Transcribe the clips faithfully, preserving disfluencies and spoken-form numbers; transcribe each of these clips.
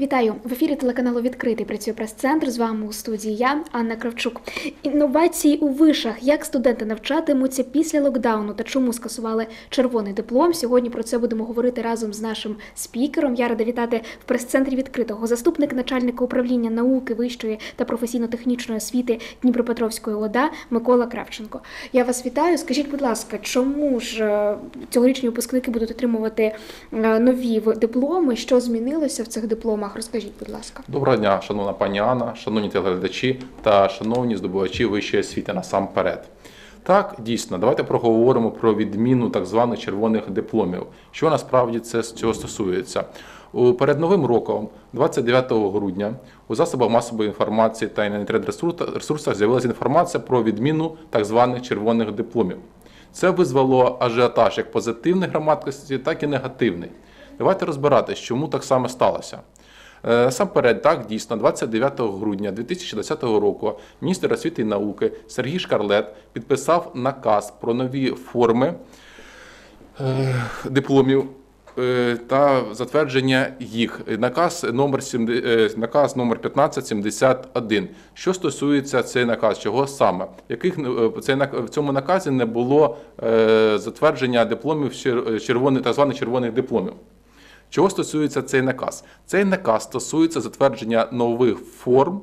Вітаю! В ефірі телеканалу «Відкритий» працює прес-центр. З вами у студії я, Анна Кравчук. Інновації у вишах. Як студенти навчатимуться після локдауну та чому скасували червоний диплом? Сьогодні про це будемо говорити разом з нашим спікером. Я рада вітати в прес-центрі «Відкритого» заступник начальника управління науки, вищої та професійно-технічної освіти Дніпропетровської ОДА Микола Кравченко. Я вас вітаю. Скажіть, будь ласка, чому ж цьогорічні випускники будуть отримувати нові дипломи? Що змінилося в цих дипломах? Розкажіть, будь ласка. Доброго дня, шановна пані Анна, шановні телеглядачі та шановні здобувачі вищої освіти насамперед. Так, дійсно, давайте проговоримо про відміну так званих червоних дипломів. Що насправді це з цього стосується? Перед Новим роком, двадцять дев'ятого грудня, у засобах масової інформації та на інтернет-ресурсах з'явилася інформація про відміну так званих червоних дипломів. Це визвало ажіотаж як позитивний громадськості, так і негативний. Давайте розбиратись, чому так саме сталося. Насамперед, так, дійсно, двадцять дев'ятого грудня дві тисячі двадцятого року міністр освіти і науки Сергій Шкарлет підписав наказ про нові форми е, дипломів е, та затвердження їх. Наказ номер, е, наказ номер п'ятнадцять сімдесят один. Що стосується цей наказ, чого саме? Яких, цей, в цьому наказі не було е, затвердження дипломів, червоних, так званих червоних дипломів. Чого стосується цей наказ? Цей наказ стосується затвердження нових форм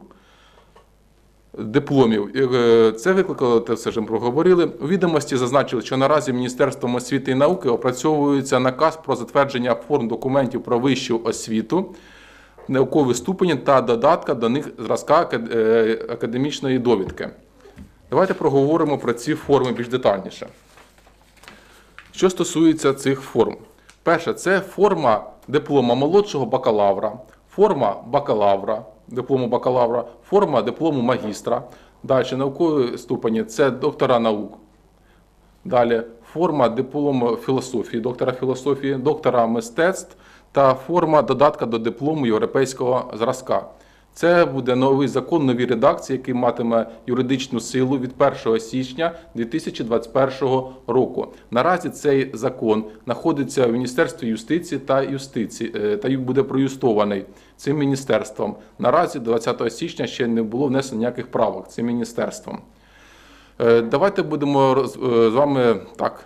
дипломів. Це викликало, те все ж ми проговорили. У відомості зазначили, що наразі Міністерством освіти і науки опрацьовується наказ про затвердження форм документів про вищу освіту, наукові ступені та додатка до них зразка академічної довідки. Давайте проговоримо про ці форми більш детальніше. Що стосується цих форм? Перше, це форма диплома молодшого бакалавра, форма бакалавра, диплому бакалавра, форма диплому магістра. Далі наукові ступені – це доктора наук. Далі форма диплому філософії, доктора філософії, доктора мистецтв та форма додатка до диплому європейського зразка. Це буде новий закон, нові редакції, який матиме юридичну силу від першого січня дві тисячі двадцять першого року. Наразі цей закон знаходиться в Міністерстві юстиції та юстиції та буде проюстований цим міністерством. Наразі двадцятого січня ще не було внесено ніяких правок цим міністерством. Давайте будемо з вами так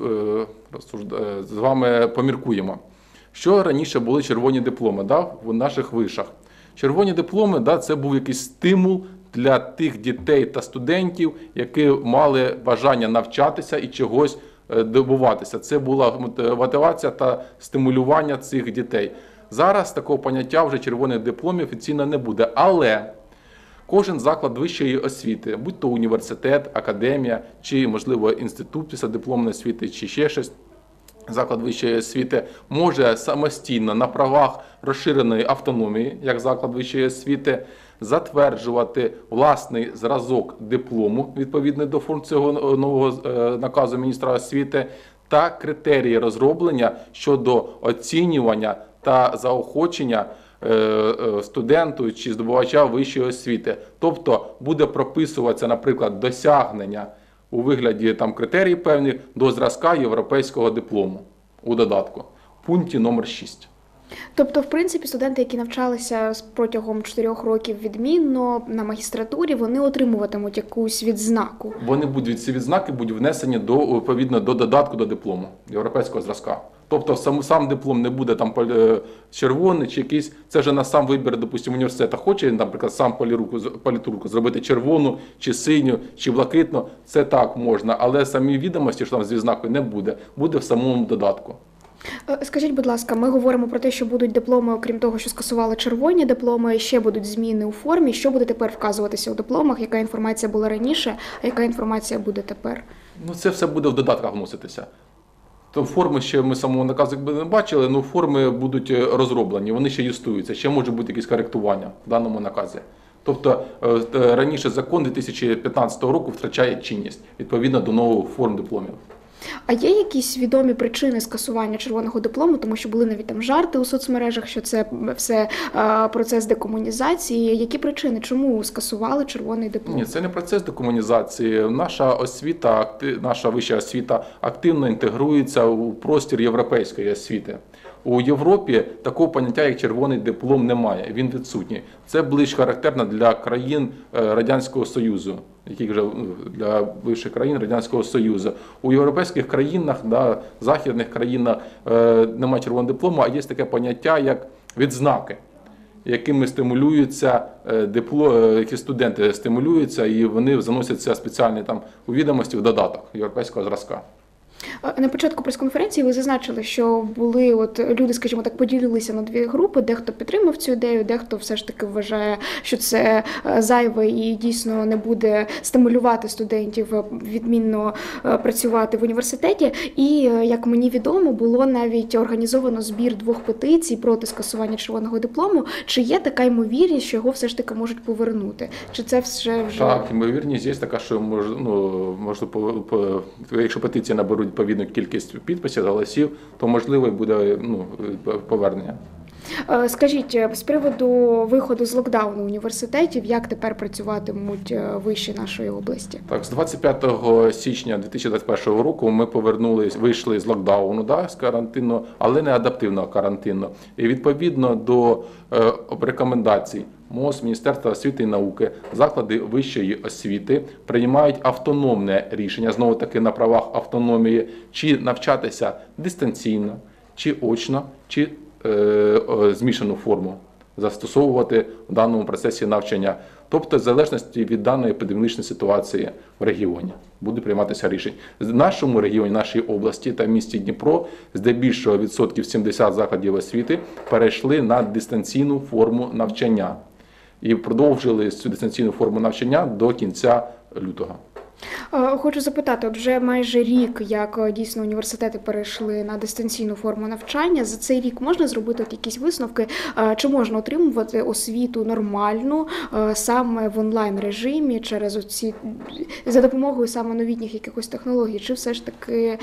з вами поміркуємо. Що раніше були червоні дипломи, да, в наших вишах? Червоні дипломи, да, це був якийсь стимул для тих дітей та студентів, які мали бажання навчатися і чогось добуватися. Це була мотивація та стимулювання цих дітей. Зараз такого поняття вже червоних дипломів офіційно не буде, але кожен заклад вищої освіти, будь то університет, академія, чи, можливо, інститут післядипломної освіти, чи ще щось, заклад вищої освіти може самостійно на правах розширеної автономії, як заклад вищої освіти, затверджувати власний зразок диплому, відповідний до форм цього нового наказу міністра освіти, та критерії розроблення щодо оцінювання та заохочення студенту чи здобувача вищої освіти. Тобто буде прописуватися, наприклад, досягнення у вигляді там критерій певних до зразка європейського диплому у додатку, в пункті номер шість. Тобто, в принципі, студенти, які навчалися протягом чотирьох років відмінно на магістратурі, вони отримуватимуть якусь відзнаку? Вони будуть, ці відзнаки будуть внесені до, відповідно до додатку до диплому європейського зразка. Тобто сам, сам диплом не буде там червоний чи якийсь, це вже на сам вибір, допустимо, університету. Хоче, наприклад, сам політруку зробити червону, чи синю, чи блакитну, це так можна, але самі відомості, що там з відзнакою, не буде, буде в самому додатку. Скажіть, будь ласка, ми говоримо про те, що будуть дипломи, окрім того, що скасували червоні дипломи, ще будуть зміни у формі. Що буде тепер вказуватися у дипломах? Яка інформація була раніше, а яка інформація буде тепер? Ну, це все буде в додатках вноситися. То форми ще ми самого наказу не бачили, але форми будуть розроблені, вони ще юстуються, ще може бути якісь коректування в даному наказі. Тобто раніше закон дві тисячі п'ятнадцятого року втрачає чинність відповідно до нових форм дипломів. А є якісь відомі причини скасування червоного диплому, тому що були навіть там жарти у соцмережах, що це все а, процес декомунізації. Які причини? Чому скасували червоний диплом? Ні, це не процес декомунізації. Наша освіта, наша вища освіта активно інтегрується у простір європейської освіти. У Європі такого поняття, як червоний диплом, немає, він відсутній. Це більш характерно для країн е, Радянського Союзу, яких вже ну, для бивших країн Радянського Союзу. У європейських країнах, да, західних країнах е, немає червоного диплому, а є таке поняття, як відзнаки, якими стимулюються дипло, які студенти стимулюються, і вони заносяться спеціальні там у відомості в додаток європейського зразка. На початку прес-конференції ви зазначили, що були от люди, скажімо так, поділилися на дві групи, дехто підтримав цю ідею, дехто все ж таки вважає, що це зайве і дійсно не буде стимулювати студентів відмінно працювати в університеті. І, як мені відомо, було навіть організовано збір двох петицій проти скасування червоного диплому. Чи є така ймовірність, що його все ж таки можуть повернути? Чи це вже вже... Так, ймовірність є така, що мож, ну, можна, по, по, якщо петиції наберуть відповідну кількість підписів, голосів, то можливо буде ну, повернення. Скажіть, з приводу виходу з локдауну університетів, як тепер працюватимуть виші нашої області? Так, з двадцять п'ятого січня дві тисячі двадцять першого року ми повернулись, вийшли з локдауну, да, з карантину, але не адаптивного карантину. І відповідно до е, рекомендацій МОЗ, Міністерства освіти і науки, заклади вищої освіти приймають автономне рішення, знову-таки на правах автономії, чи навчатися дистанційно, чи очно, чи е, змішану форму застосовувати в даному процесі навчання. Тобто, в залежності від даної епідемічної ситуації в регіоні буде прийматися рішення. В нашому регіоні, в нашій області та в місті Дніпро, здебільшого відсотків сімдесят закладів освіти перейшли на дистанційну форму навчання і продовжили цю дистанційну форму навчання до кінця лютого. Хочу запитати, от вже майже рік, як дійсно університети перейшли на дистанційну форму навчання. За цей рік можна зробити от якісь висновки? Чи можна отримувати освіту нормальну саме в онлайн-режимі, через оці, за допомогою саме новітніх якихось технологій? Чи все ж таки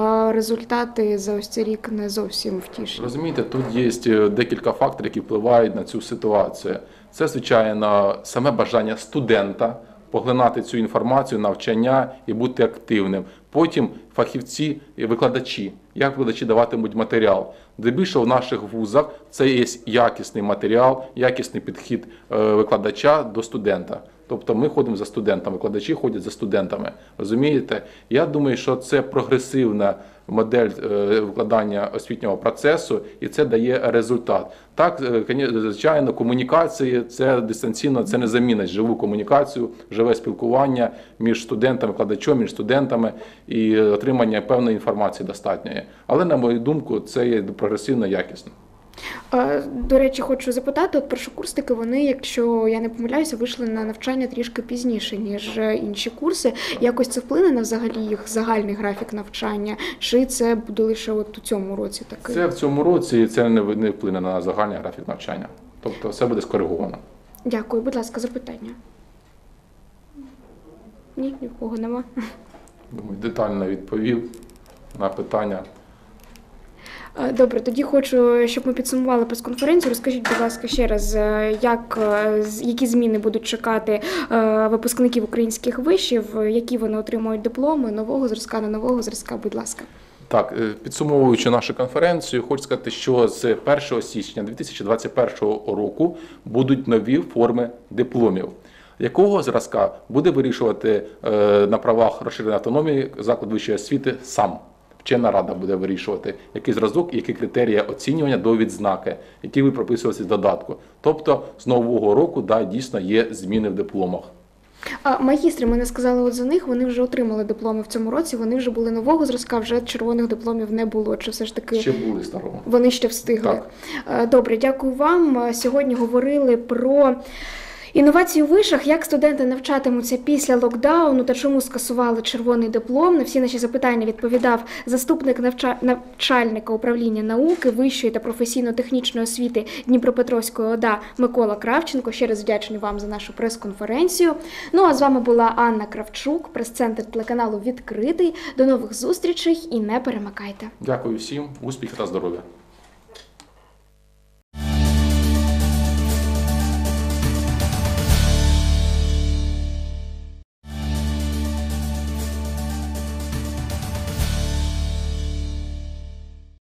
результати за ось цей рік не зовсім втішні? Розумієте, тут є декілька факторів, які впливають на цю ситуацію. Це, звичайно, саме бажання студента поглинати цю інформацію, навчання і бути активним. Потім фахівці і викладачі, як викладачі даватимуть матеріал. Здебільшого в наших вузах це є якісний матеріал, якісний підхід викладача до студента. Тобто ми ходимо за студентами, викладачі ходять за студентами. Розумієте? Я думаю, що це прогресивна модель викладання освітнього процесу, і це дає результат. Так, звичайно, комунікації, це дистанційно, це не замінить живу комунікацію, живе спілкування між студентами, викладачем, між студентами і отримання певної інформації достатньої. Але, на мою думку, це є прогресивно якісно. До речі, хочу запитати, от першокурсники, вони, якщо я не помиляюся, вийшли на навчання трішки пізніше, ніж інші курси. Якось це вплине на взагалі їх загальний графік навчання? Чи це буде лише от у цьому році такий? Це в цьому році, це не вплине на загальний графік навчання. Тобто все буде скориговано. Дякую. Будь ласка, запитання. Ні, ні в кого нема. Думаю, детально відповів на питання. Добре, тоді хочу, щоб ми підсумували прес-конференцію. Розкажіть, будь ласка, ще раз, як, які зміни будуть чекати випускників українських вишів, які вони отримують дипломи, нового зразка, не нового зразка, будь ласка. Так, підсумовуючи нашу конференцію, хочу сказати, що з першого січня дві тисячі двадцять першого року будуть нові форми дипломів. Якого зразка буде вирішувати на правах розширеної автономії заклад вищої освіти сам. Вчена рада буде вирішувати, який зразок і які критерії оцінювання до відзнаки, які ви прописувалися в додатку. Тобто з нового року, да, дійсно є зміни в дипломах. А магістри, ми не сказали от за них, вони вже отримали дипломи в цьому році, вони вже були нового зразка, вже червоних дипломів не було. Чи все ж таки ще були старого? Вони ще встигли. Так. Добре, дякую вам. Сьогодні говорили про інновації у вишах, як студенти навчатимуться після локдауну та чому скасували червоний диплом. На всі наші запитання відповідав заступник навча... навчальника управління науки, вищої та професійно-технічної освіти Дніпропетровської ОДА Микола Кравченко. Ще раз вдячний вам за нашу прес-конференцію. Ну а з вами була Анна Кравчук, прес-центр телеканалу «Відкритий». До нових зустрічей і не перемикайте. Дякую всім, успіхів та здоров'я.